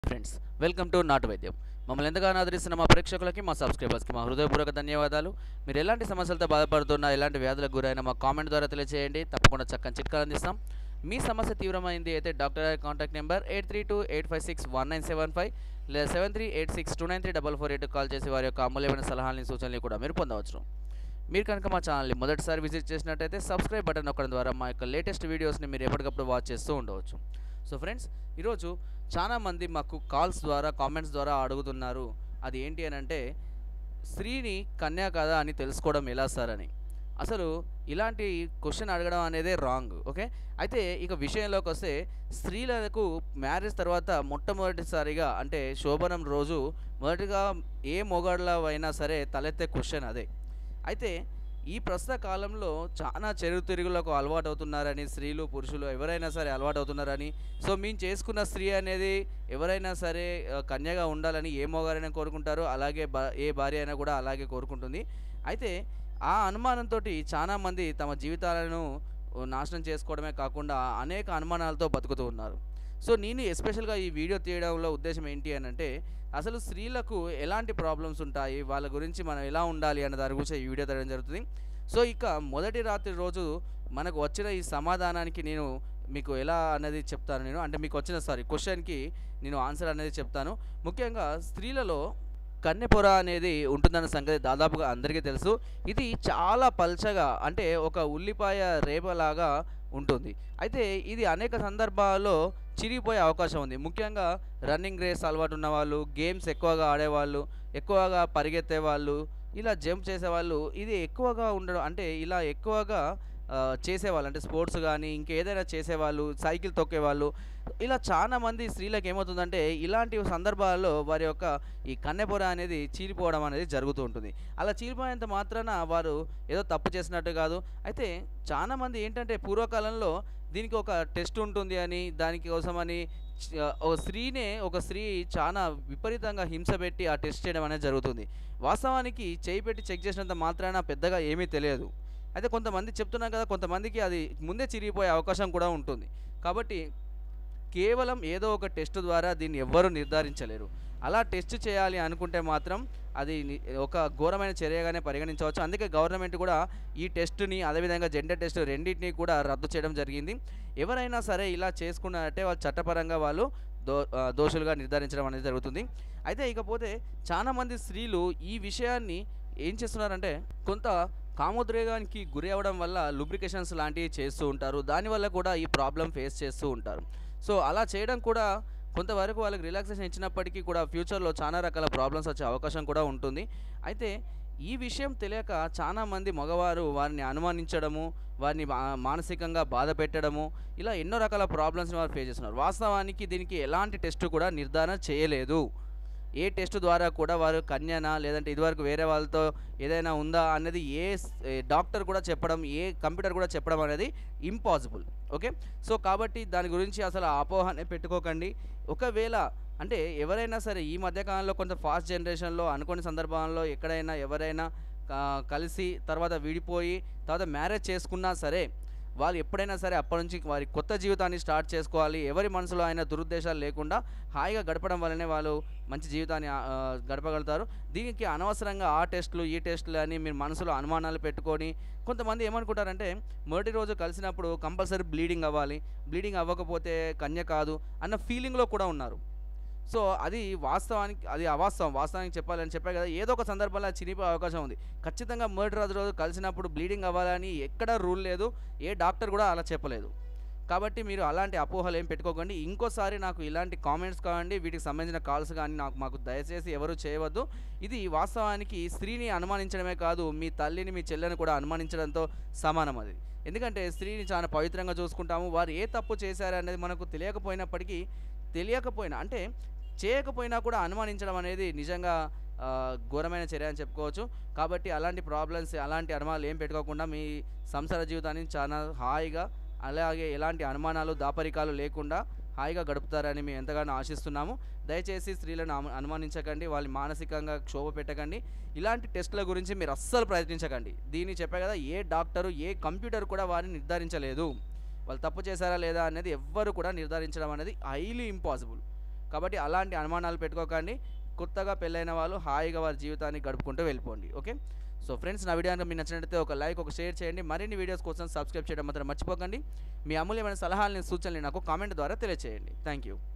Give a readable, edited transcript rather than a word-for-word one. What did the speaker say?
Friends, welcome to నాటు వైద్యం. మమ్మల్ని ఎంతగానో ఆదరిస్తున్న మా ప్రేక్షకులకి, మా సబ్స్క్రైబర్స్కి మా హృదయపూర్వక ధన్యవాదాలు. మీరు ఎలాంటి సమస్యలతో బాధపడుతున్నా, ఎలాంటి వ్యాధులకు గురైనా మా కామెంట్ ద్వారా తెలియజేయండి. తప్పకుండా చక్కని చిట్కాలు అందిస్తాం. మీ సమస్య తీవ్రమైంది అయితే డాక్టర్ గారి కాంటాక్ట్ నెంబర్ 8328561975 లేదా 7386293448 కాల్ చేసి వారి యొక్క అమూల్యమైన సలహాలని, సూచనలు కూడా మీరు పొందవచ్చు. మీరు కనుక మా ఛానల్ని మొదటిసారి విజిట్ చేసినట్టయితే సబ్స్క్రైబ్ బటన్ నొక్కడం ద్వారా మా యొక్క లేటెస్ట్ వీడియోస్ని మీరు ఎప్పటికప్పుడు వాచ్ చేస్తూ ఉండవచ్చు. సో ఫ్రెండ్స్, ఈరోజు చాలామంది మాకు కాల్స్ ద్వారా, కామెంట్స్ ద్వారా అడుగుతున్నారు. అది ఏంటి అని అంటే, స్త్రీని కన్యా కాదా అని తెలుసుకోవడం ఎలా సార్ అని. అసలు ఇలాంటి క్వశ్చన్ అడగడం అనేదే రాంగ్. ఓకే, అయితే ఇక విషయంలోకి వస్తే, స్త్రీలకు మ్యారేజ్ తర్వాత మొట్టమొదటిసారిగా అంటే శోభనం రోజు మొదటిగా ఏ మొగాడిలో అయినా సరే తలెత్తే క్వశ్చన్ అదే. అయితే ఈ ప్రస్తుత కాలంలో చాలా చెరుతిరుగులకు అలవాటు అవుతున్నారని, స్త్రీలు పురుషులు ఎవరైనా సరే అలవాటు అవుతున్నారని. సో మేము చేసుకున్న స్త్రీ అనేది ఎవరైనా సరే కన్యగా ఉండాలని ఏ మోగారైనా కోరుకుంటారు, అలాగే ఏ భార్య అయినా కూడా అలాగే కోరుకుంటుంది. అయితే ఆ అనుమానంతో చాలామంది తమ జీవితాలను నాశనం చేసుకోవడమే కాకుండా అనేక అనుమానాలతో బతుకుతూ ఉన్నారు. సో నేను ఎస్పెషల్గా ఈ వీడియో తీయడంలో ఉద్దేశం ఏంటి అని అంటే, అసలు స్త్రీలకు ఎలాంటి ప్రాబ్లమ్స్ ఉంటాయి, వాళ్ళ గురించి మనం ఎలా ఉండాలి అన్న దాని గురించి ఈ వీడియో తీయడం జరుగుతుంది. సో ఇక మొదటి రాత్రి రోజు మనకు వచ్చిన ఈ సమాధానానికి నేను మీకు ఎలా అనేది చెప్తాను. అంటే మీకు వచ్చిన క్వశ్చన్కి నేను ఆన్సర్ అనేది చెప్తాను. ముఖ్యంగా స్త్రీలలో కన్నెపొర అనేది ఉంటుందన్న సంగతి దాదాపుగా అందరికీ తెలుసు. ఇది చాలా పల్చగా, అంటే ఒక ఉల్లిపాయ రేపలాగా ఉంటుంది. అయితే ఇది అనేక సందర్భాల్లో చిరిగిపోయే అవకాశం ఉంది. ముఖ్యంగా రన్నింగ్ రేస్ అలవాటు ఉన్నవాళ్ళు, గేమ్స్ ఎక్కువగా ఆడేవాళ్ళు, ఎక్కువగా పరిగెత్తేవాళ్ళు, ఇలా జంప్ చేసేవాళ్ళు ఇది ఎక్కువగా ఉండడం, అంటే ఇలా ఎక్కువగా చేసేవాళ్ళు, అంటే స్పోర్ట్స్ కానీ ఇంకేదైనా చేసేవాళ్ళు, సైకిల్ తొక్కేవాళ్ళు, ఇలా చాలామంది స్త్రీలకు ఏమవుతుందంటే ఇలాంటి సందర్భాల్లో వారి యొక్క ఈ కన్నెపొర అనేది చీలిపోవడం అనేది జరుగుతూ ఉంటుంది. అలా చీలిపోయేంత మాత్రాన వారు ఏదో తప్పు చేసినట్టు కాదు. అయితే చాలామంది ఏంటంటే పూర్వకాలంలో దీనికి ఒక టెస్ట్ ఉంటుంది అని, దానికోసమని ఒక స్త్రీ చాలా విపరీతంగా హింస పెట్టి ఆ టెస్ట్ చేయడం అనేది జరుగుతుంది. వాస్తవానికి చేయి పెట్టి చెక్ చేసినంత మాత్రాన పెద్దగా ఏమీ తెలియదు. అయితే కొంతమంది చెప్తున్నాం కదా, కొంతమందికి అది ముందే చిరిగిపోయే అవకాశం కూడా ఉంటుంది. కాబట్టి కేవలం ఏదో ఒక టెస్ట్ ద్వారా దీన్ని ఎవ్వరూ నిర్ధారించలేరు. అలా టెస్ట్ చేయాలి అనుకుంటే మాత్రం అది ఒక ఘోరమైన చర్యగానే పరిగణించవచ్చు. అందుకే గవర్నమెంట్ కూడా ఈ టెస్ట్ని, అదేవిధంగా జెండర్ టెస్ట్ రెండింటినీ కూడా రద్దు చేయడం జరిగింది. ఎవరైనా సరే ఇలా చేసుకున్నారంటే వాళ్ళు చట్టపరంగా వాళ్ళు దోషులుగా నిర్ధారించడం అనేది జరుగుతుంది. అయితే ఇకపోతే చాలామంది స్త్రీలు ఈ విషయాన్ని ఏం చేస్తున్నారంటే, కొంత కామోద్రేగానికి గురి అవ్వడం వల్ల లూబ్రికేషన్స్ లాంటివి చేస్తూ ఉంటారు. దానివల్ల కూడా ఈ ప్రాబ్లం ఫేస్ చేస్తూ ఉంటారు. సో అలా చేయడం కూడా కొంతవరకు వాళ్ళకి రిలాక్సేషన్ ఇచ్చినప్పటికీ కూడా ఫ్యూచర్లో చాలా రకాల ప్రాబ్లమ్స్ వచ్చే అవకాశం కూడా ఉంటుంది. అయితే ఈ విషయం తెలియక చాలామంది మగవారు వారిని అనుమానించడము, వారిని మానసికంగా బాధ పెట్టడము, ఇలా ఎన్నో రకాల ప్రాబ్లమ్స్ని వారు ఫేస్ చేస్తున్నారు. వాస్తవానికి దీనికి ఎలాంటి టెస్ట్ కూడా నిర్ధారణ చేయలేదు. ఏ టెస్ట్ ద్వారా కూడా వారు కన్యనా, లేదంటే ఇదివరకు వేరే వాళ్ళతో ఏదైనా ఉందా అన్నది ఏ డాక్టర్ కూడా చెప్పడం, ఏ కంప్యూటర్ కూడా చెప్పడం అనేది ఇంపాసిబుల్. ఓకే, సో కాబట్టి దాని గురించి అసలు అపోహనే పెట్టుకోకండి. ఒకవేళ అంటే ఎవరైనా సరే ఈ మధ్యకాలంలో కొంత ఫాస్ట్ జనరేషన్లో అనుకోని సందర్భాల్లో ఎక్కడైనా ఎవరైనా కలిసి తర్వాత విడిపోయి తర్వాత మ్యారేజ్ చేసుకున్నా సరే, వాళ్ళు ఎప్పుడైనా సరే అప్పటి నుంచి వారి కొత్త జీవితాన్ని స్టార్ట్ చేసుకోవాలి, ఎవరి మనసులో అయినా దురుద్దేశాలు లేకుండా హాయిగా గడపడం వల్లనే వాళ్ళు మంచి జీవితాన్ని గడపగలుగుతారు. దీనికి అనవసరంగా ఆ టెస్టులు ఈ టెస్టులు అని మీరు మనసులో అనుమానాలు పెట్టుకొని, కొంతమంది ఏమనుకుంటారంటే మొదటి రోజు కలిసినప్పుడు కంపల్సరీ బ్లీడింగ్ అవ్వాలి, బ్లీడింగ్ అవ్వకపోతే కన్య కాదు అన్న ఫీలింగ్లో కూడా ఉన్నారు. సో అది వాస్తవానికి అది అవాస్తవం. వాస్తవానికి చెప్పాలని చెప్పా కదా, ఏదో ఒక సందర్భంలో చిరిగిపోయే అవకాశం ఉంది. ఖచ్చితంగా మొదటి రోజు కలిసినప్పుడు బ్లీడింగ్ అవ్వాలని ఎక్కడా రూల్ లేదు, ఏ డాక్టర్ కూడా అలా చెప్పలేదు. కాబట్టి మీరు అలాంటి అపోహలు ఏం పెట్టుకోకండి. ఇంకోసారి నాకు ఇలాంటి కామెంట్స్ కావండి, వీటికి సంబంధించిన కాల్స్ కానీ మాకు దయచేసి ఎవరు చేయవద్దు. ఇది వాస్తవానికి స్త్రీని అనుమానించడమే కాదు, మీ తల్లిని, మీ చెల్లెని కూడా అనుమానించడంతో సమానం అది. ఎందుకంటే స్త్రీని చాలా పవిత్రంగా చూసుకుంటాము. వారు ఏ తప్పు చేశారనేది మనకు తెలియకపోయినా అంటే చేయకపోయినా కూడా అనుమానించడం అనేది నిజంగా ఘోరమైన చర్య అని చెప్పుకోవచ్చు. కాబట్టి అలాంటి ప్రాబ్లమ్స్, అలాంటి అనుమానాలు ఏం పెట్టుకోకుండా మీ సంసార జీవితాన్ని చాలా హాయిగా, అలాగే ఎలాంటి అనుమానాలు, దాపరికాలు లేకుండా హాయిగా గడుపుతారని మేము ఎంతగానో ఆశిస్తున్నాము. దయచేసి స్త్రీలను అనుమానించకండి, వాళ్ళని మానసికంగా క్షోభ పెట్టకండి. ఇలాంటి టెస్టుల గురించి మీరు అస్సలు ప్రయత్నించకండి. దీన్ని చెప్పే కదా, ఏ డాక్టరు, ఏ కంప్యూటర్ కూడా వారిని నిర్ధారించలేదు. వాళ్ళు తప్పు చేశారా లేదా అనేది ఎవ్వరు కూడా నిర్ధారించడం అనేది హైలీ ఇంపాసిబుల్. కాబట్టి అలాంటి అనుమానాలు పెట్టుకోకండి. కొత్తగా పెళ్ళైన వాళ్ళు హాయిగా వారి జీవితాన్ని గడుపుకుంటూ వెళ్ళిపోండి. ఓకే. సో ఫ్రెండ్స్, నా వీడియో కనుక మీకు నచ్చినట్లయితే ఒక లైక్, ఒక షేర్ చేయండి. మరిన్ని వీడియోస్ కోసం సబ్స్క్రైబ్ చేయడం మాత్రం మర్చిపోకండి. మీ అమూల్యమైన సలహాలని, సూచనలు నాకు కామెంట్ ద్వారా తెలియజేయండి. Thank you.